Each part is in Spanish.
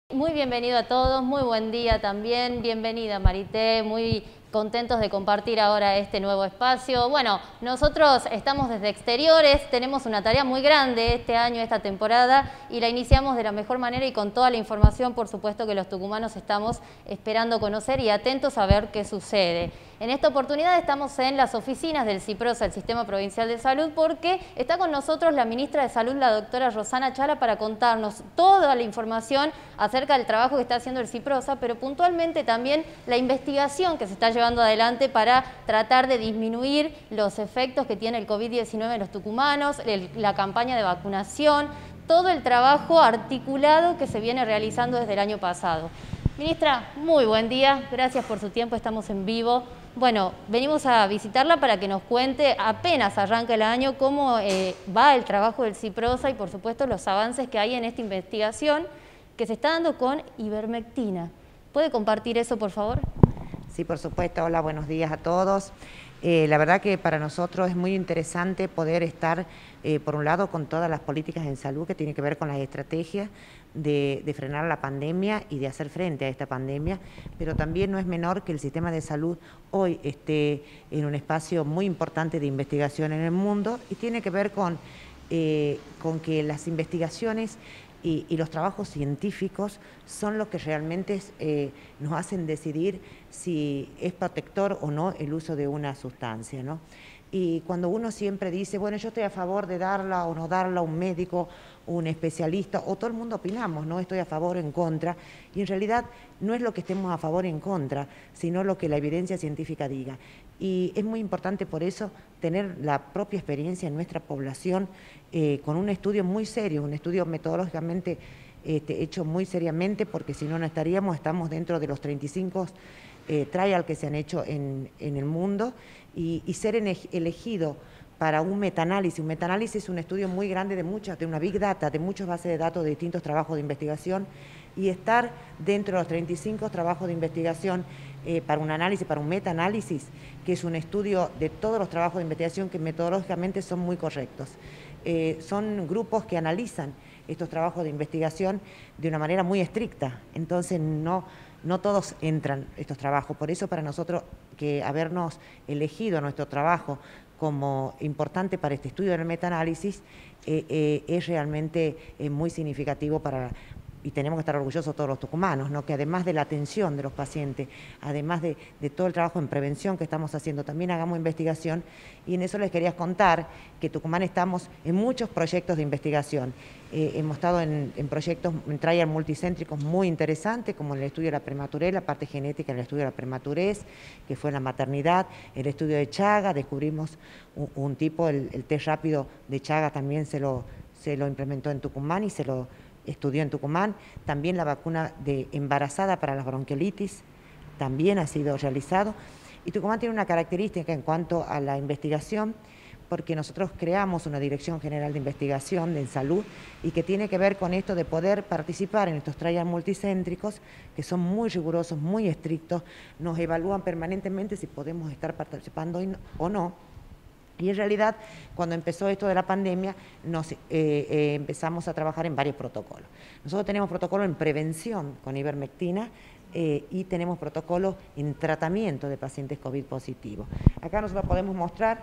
Muy bienvenido a todos, muy buen día también, bienvenida Marité, muy contentos de compartir ahora este nuevo espacio. Bueno, nosotros estamos desde exteriores, tenemos una tarea muy grande este año, esta temporada, y la iniciamos de la mejor manera y con toda la información, por supuesto, que los tucumanos estamos esperando conocer y atentos a ver qué sucede. En esta oportunidad estamos en las oficinas del CIPROSA, el Sistema Provincial de Salud, porque está con nosotros la ministra de Salud, la doctora Rosana Chala, para contarnos toda la información acerca del trabajo que está haciendo el CIPROSA, pero puntualmente también la investigación que se está llevando adelante para tratar de disminuir los efectos que tiene el COVID-19 en los tucumanos, la campaña de vacunación, todo el trabajo articulado que se viene realizando desde el año pasado. Ministra, muy buen día, gracias por su tiempo, estamos en vivo. Bueno, venimos a visitarla para que nos cuente, apenas arranca el año, cómo va el trabajo del CIPROSA y por supuesto los avances que hay en esta investigación que se está dando con ivermectina. ¿Puede compartir eso, por favor? Sí, por supuesto. Hola, buenos días a todos. La verdad que para nosotros es muy interesante poder estar, por un lado, con todas las políticas en salud que tienen que ver con las estrategias de frenar la pandemia y de hacer frente a esta pandemia, pero también no es menor que el sistema de salud hoy esté en un espacio muy importante de investigación en el mundo y tiene que ver con que las investigaciones y los trabajos científicos son los que realmente nos hacen decidir si es protector o no el uso de una sustancia, ¿no? Y cuando uno siempre dice, bueno, yo estoy a favor de darla o no darla a un médico, un especialista, o todo el mundo opinamos, no estoy a favor o en contra, y en realidad no es lo que estemos a favor o en contra, sino lo que la evidencia científica diga. Y es muy importante por eso tener la propia experiencia en nuestra población con un estudio muy serio, un estudio metodológicamente hecho muy seriamente, porque si no, no estamos dentro de los 35 trials que se han hecho en el mundo, y ser elegido para un metaanálisis. Un metaanálisis es un estudio muy grande de una big data, de muchas bases de datos de distintos trabajos de investigación, y estar dentro de los 35 trabajos de investigación para un análisis, para un metaanálisis, que es un estudio de todos los trabajos de investigación que metodológicamente son muy correctos. Son grupos que analizan estos trabajos de investigación de una manera muy estricta, entonces no todos entran estos trabajos. Por eso para nosotros que habernos elegido nuestro trabajo como importante para este estudio del metaanálisis es realmente muy significativo y tenemos que estar orgullosos todos los tucumanos, ¿no? Que además de la atención de los pacientes, además de todo el trabajo en prevención que estamos haciendo, también hagamos investigación, y en eso les quería contar que Tucumán estamos en muchos proyectos de investigación. Hemos estado en proyectos, en trials multicéntricos muy interesantes, como el estudio de la prematurez, la parte genética en el estudio de la prematurez, que fue en la maternidad, el estudio de Chagas, descubrimos un tipo, el test rápido de Chagas también se lo implementó en Tucumán y se lo estudió en Tucumán. También la vacuna de embarazada para la bronquiolitis también ha sido realizado. Y Tucumán tiene una característica en cuanto a la investigación, porque nosotros creamos una Dirección General de Investigación en Salud y que tiene que ver con esto de poder participar en estos trials multicéntricos, que son muy rigurosos, muy estrictos, nos evalúan permanentemente si podemos estar participando o no. Y en realidad, cuando empezó esto de la pandemia, empezamos a trabajar en varios protocolos. Nosotros tenemos protocolos en prevención con ivermectina y tenemos protocolos en tratamiento de pacientes COVID positivos. Acá nosotros podemos mostrar,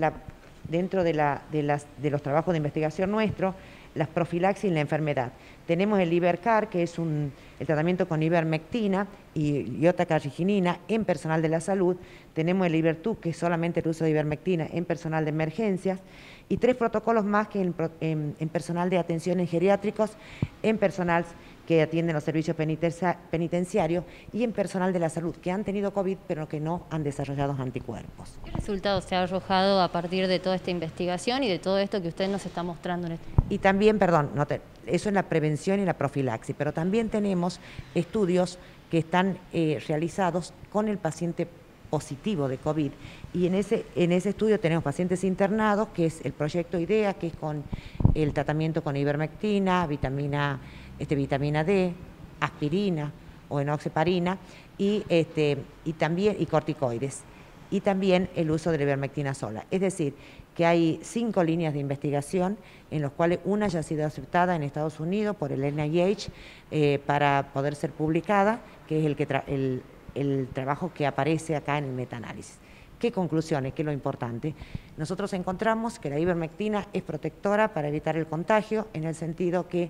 dentro de los trabajos de investigación nuestros, las profilaxis en la enfermedad. Tenemos el Ibercar, que es el tratamiento con ivermectina y iotacarriginina en personal de la salud. Tenemos el Ibertuc, que es solamente el uso de ivermectina en personal de emergencias. Y 3 protocolos más que en personal de atención en geriátricos, en personal que atienden los servicios penitenciarios y en personal de la salud que han tenido COVID pero que no han desarrollado anticuerpos. ¿Qué resultados se ha arrojado a partir de toda esta investigación y de todo esto que usted nos está mostrando en este? Y también, eso es la prevención y la profilaxis, pero también tenemos estudios que están realizados con el paciente positivo de COVID, y en ese estudio tenemos pacientes internados, que es el proyecto IDEA, que es con el tratamiento con ivermectina, vitamina D, aspirina o enoxaparina y también corticoides, y también el uso de la ivermectina sola. Es decir, que hay 5 líneas de investigación, en las cuales una ya ha sido aceptada en Estados Unidos por el NIH para poder ser publicada, que es el trabajo que aparece acá en el metaanálisis. ¿Qué conclusiones? ¿Qué es lo importante? Nosotros encontramos que la ivermectina es protectora para evitar el contagio, en el sentido que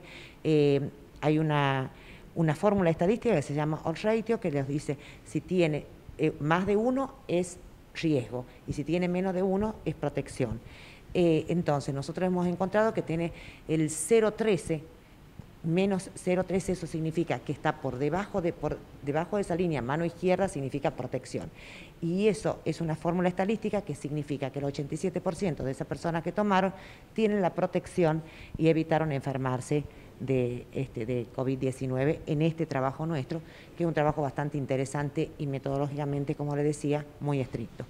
hay una fórmula estadística que se llama odds ratio, que les dice si tiene más de 1 es riesgo y si tiene menos de 1 es protección. Entonces nosotros hemos encontrado que tiene el 0,13, menos 0,13, eso significa que está por debajo de esa línea, mano izquierda significa protección. Y eso es una fórmula estadística que significa que el 87% de esas personas que tomaron tienen la protección y evitaron enfermarse de COVID-19 en este trabajo nuestro, que es un trabajo bastante interesante y metodológicamente, como le decía, muy estricto.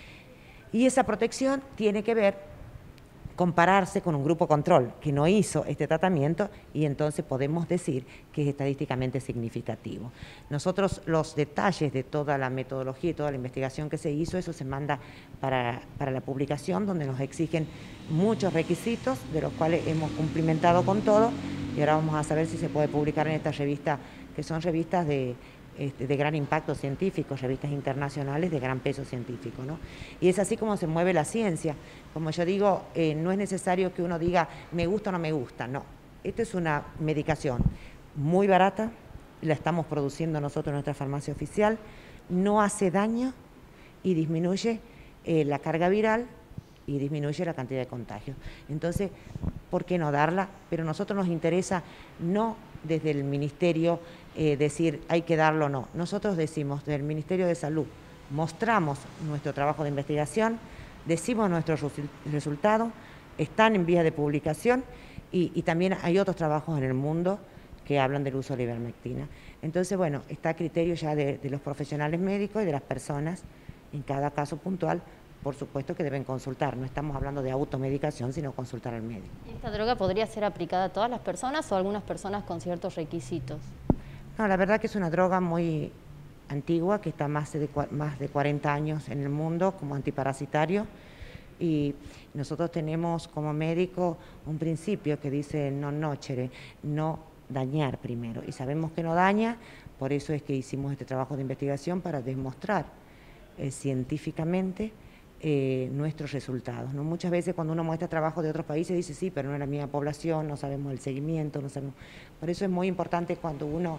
Y esa protección tiene que ver compararse con un grupo control que no hizo este tratamiento y entonces podemos decir que es estadísticamente significativo. Nosotros los detalles de toda la metodología y toda la investigación que se hizo, eso se manda para la publicación, donde nos exigen muchos requisitos, de los cuales hemos cumplimentado con todo, y ahora vamos a saber si se puede publicar en esta revista, que son revistas de gran impacto científico, revistas internacionales de gran peso científico, ¿no? Y es así como se mueve la ciencia. Como yo digo, no es necesario que uno diga me gusta o no me gusta, no. Esto es una medicación muy barata, la estamos produciendo nosotros en nuestra farmacia oficial, no hace daño y disminuye la carga viral y disminuye la cantidad de contagios. Entonces, ¿por qué no darla? Pero a nosotros nos interesa no desde el Ministerio decir hay que darlo o no. Nosotros decimos desde el Ministerio de Salud, mostramos nuestro trabajo de investigación, decimos nuestros resultados, están en vía de publicación y también hay otros trabajos en el mundo que hablan del uso de la ivermectina. Entonces, bueno, está a criterio ya de los profesionales médicos y de las personas en cada caso puntual. Por supuesto que deben consultar, no estamos hablando de automedicación, sino consultar al médico. ¿Esta droga podría ser aplicada a todas las personas o a algunas personas con ciertos requisitos? No, la verdad que es una droga muy antigua, que está más de 40 años en el mundo como antiparasitario, y nosotros tenemos como médico un principio que dice no nocere, no dañar primero, y sabemos que no daña, por eso es que hicimos este trabajo de investigación para demostrar científicamente nuestros resultados, ¿no? Muchas veces cuando uno muestra trabajo de otros países dice sí, pero no es la misma población, no sabemos el seguimiento, no sabemos. Por eso es muy importante cuando uno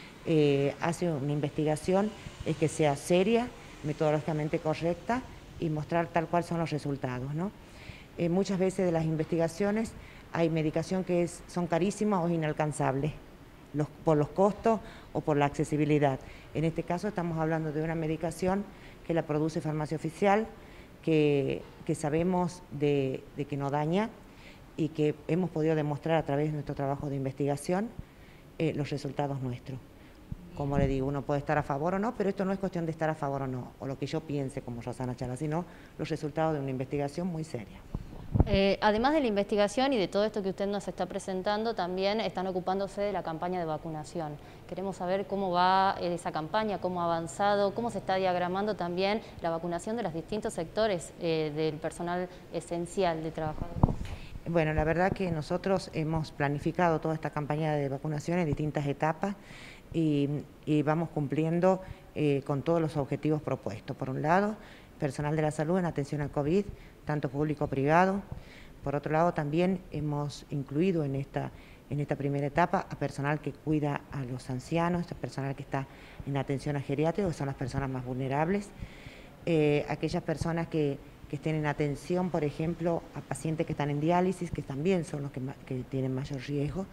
hace una investigación es que sea seria, metodológicamente correcta y mostrar tal cual son los resultados, ¿no? Muchas veces de las investigaciones hay medicación que son carísimas o inalcanzables por los costos o por la accesibilidad. En este caso estamos hablando de una medicación que la produce Farmacia Oficial, que sabemos de que no daña y que hemos podido demostrar a través de nuestro trabajo de investigación los resultados nuestros. Como le digo, uno puede estar a favor o no, pero esto no es cuestión de estar a favor o no, o lo que yo piense como Rosana Chala, sino los resultados de una investigación muy seria. Además de la investigación y de todo esto que usted nos está presentando, también están ocupándose de la campaña de vacunación. Queremos saber cómo va esa campaña, cómo ha avanzado, cómo se está diagramando también la vacunación de los distintos sectores del personal esencial de trabajadores. Bueno, la verdad que nosotros hemos planificado toda esta campaña de vacunación en distintas etapas y vamos cumpliendo con todos los objetivos propuestos. Por un lado, personal de la salud en atención al COVID, tanto público como privado. Por otro lado, también hemos incluido en esta primera etapa a personal que cuida a los ancianos, a personal que está en atención a geriátricos, que son las personas más vulnerables, aquellas personas que estén en atención, por ejemplo, a pacientes que están en diálisis, que también son los que tienen mayor riesgo,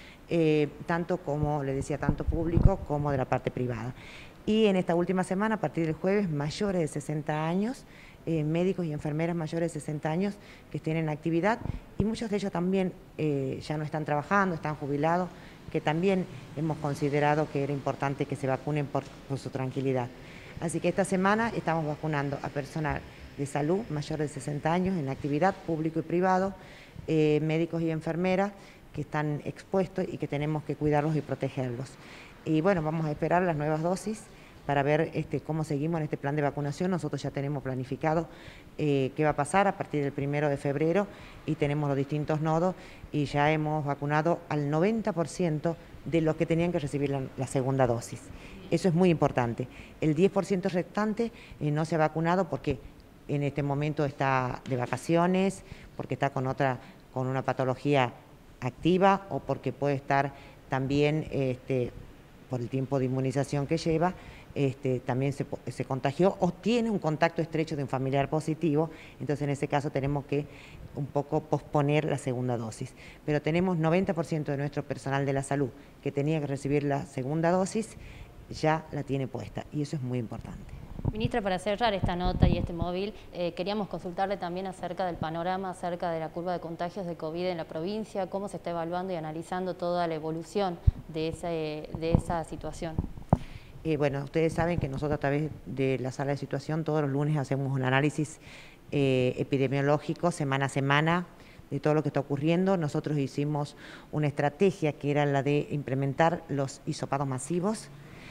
tanto como, le decía, tanto público como de la parte privada. Y en esta última semana, a partir del jueves, mayores de 60 años, médicos y enfermeras mayores de 60 años que estén en actividad, y muchos de ellos también ya no están trabajando, están jubilados, que también hemos considerado que era importante que se vacunen por su tranquilidad. Así que esta semana estamos vacunando a personal de salud mayor de 60 años en actividad, público y privado, médicos y enfermeras que están expuestos y que tenemos que cuidarlos y protegerlos. Y bueno, vamos a esperar las nuevas dosis para ver cómo seguimos en este plan de vacunación. Nosotros ya tenemos planificado qué va a pasar a partir del 1 de febrero y tenemos los distintos nodos y ya hemos vacunado al 90% de los que tenían que recibir la segunda dosis. Eso es muy importante. El 10% restante no se ha vacunado porque en este momento está de vacaciones, porque está con una patología activa o porque puede estar también por el tiempo de inmunización que lleva, también se contagió o tiene un contacto estrecho de un familiar positivo, entonces en ese caso tenemos que un poco posponer la segunda dosis. Pero tenemos 90% de nuestro personal de la salud que tenía que recibir la segunda dosis, ya la tiene puesta y eso es muy importante. Ministra, para cerrar esta nota y este móvil, queríamos consultarle también acerca del panorama, acerca de la curva de contagios de COVID en la provincia, cómo se está evaluando y analizando toda la evolución de esa situación. Bueno, ustedes saben que nosotros a través de la sala de situación todos los lunes hacemos un análisis epidemiológico semana a semana de todo lo que está ocurriendo. Nosotros hicimos una estrategia que era la de implementar los hisopados masivos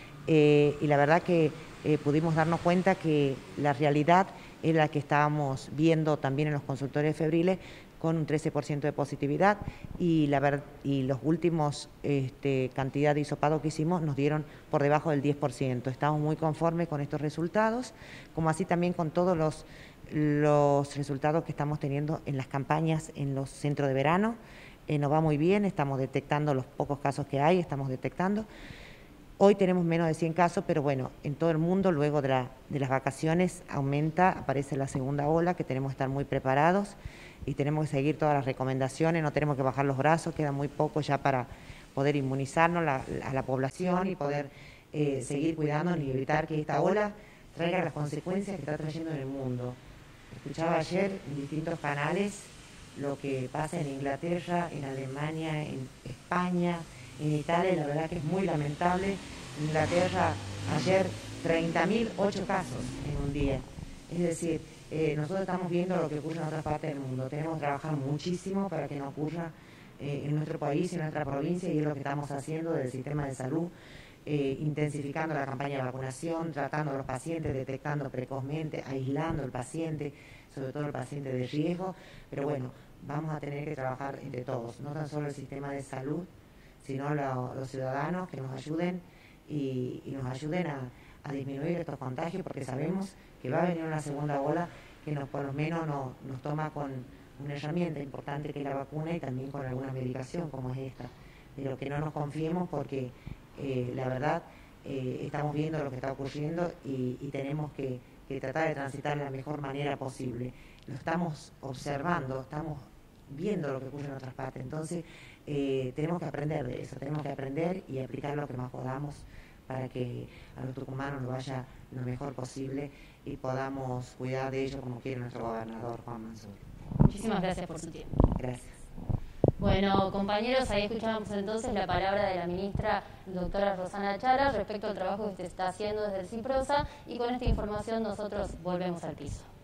y la verdad que pudimos darnos cuenta que la realidad es la que estábamos viendo también en los consultorios febriles, con un 13% de positividad y los últimos cantidad de hisopados que hicimos nos dieron por debajo del 10%. Estamos muy conformes con estos resultados, como así también con todos los resultados que estamos teniendo en las campañas en los centros de verano. Nos va muy bien, estamos detectando los pocos casos que hay, estamos detectando. Hoy tenemos menos de 100 casos, pero bueno, en todo el mundo luego de las vacaciones aparece la segunda ola, que tenemos que estar muy preparados y tenemos que seguir todas las recomendaciones, no tenemos que bajar los brazos, queda muy poco ya para poder inmunizarnos a la población y poder seguir cuidándonos y evitar que esta ola traiga las consecuencias que está trayendo en el mundo. Escuchaba ayer en distintos canales lo que pasa en Inglaterra, en Alemania, en España, en Italia, y la verdad que es muy lamentable. En Inglaterra ayer 30.008 casos en un día. Es decir, nosotros estamos viendo lo que ocurre en otras partes del mundo. Tenemos que trabajar muchísimo para que no ocurra en nuestro país, en nuestra provincia, y es lo que estamos haciendo desde el sistema de salud, intensificando la campaña de vacunación, tratando a los pacientes, detectando precozmente, aislando al paciente, sobre todo el paciente de riesgo. Pero bueno, vamos a tener que trabajar entre todos, no tan solo el sistema de salud, sino los ciudadanos que nos ayuden y nos ayuden a disminuir estos contagios, porque sabemos que va a venir una segunda ola que por lo menos nos toma con una herramienta importante que es la vacuna y también con alguna medicación como es esta. Pero que no nos confiemos porque la verdad estamos viendo lo que está ocurriendo y tenemos que tratar de transitar de la mejor manera posible. Lo estamos observando, estamos viendo lo que ocurre en otras partes, entonces tenemos que aprender de eso, tenemos que aprender y aplicar lo que más podamos para que a los tucumanos nos vaya lo mejor posible y podamos cuidar de ellos como quiere nuestro gobernador Juan Mansur. Muchísimas gracias por su tiempo. Gracias. Bueno, compañeros, ahí escuchábamos entonces la palabra de la ministra doctora Rosana Chara respecto al trabajo que se está haciendo desde el CIPROSA, y con esta información nosotros volvemos al piso.